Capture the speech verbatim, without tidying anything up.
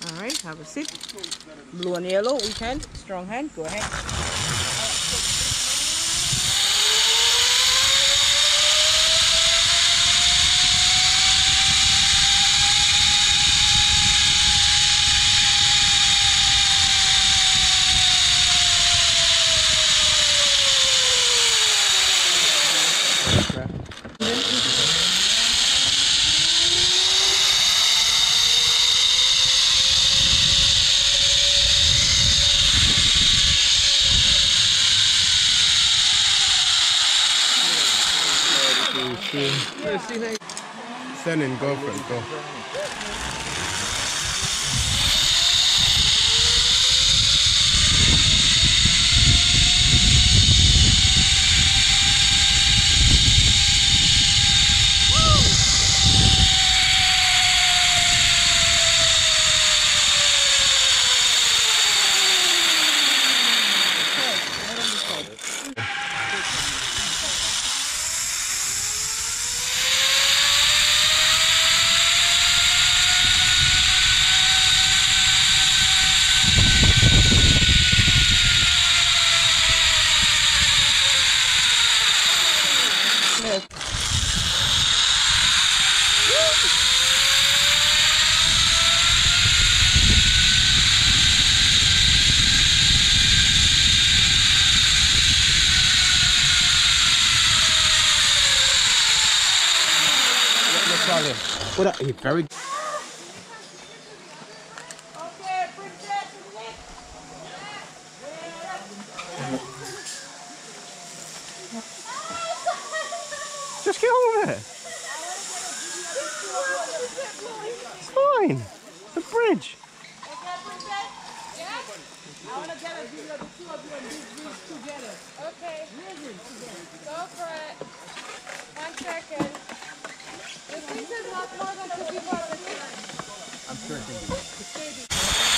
All right, have a seat. Blue and yellow, weak hand, strong hand, go ahead. Send in girlfriend, go. What up? He very. Okay, princess. Just get over it. It's fine. The bridge. Okay, princess. Yeah? I want to get a video of the two of you on this bridge together. Okay. Go for it. One second. This is not more than two people at a time. I'm sure it can be.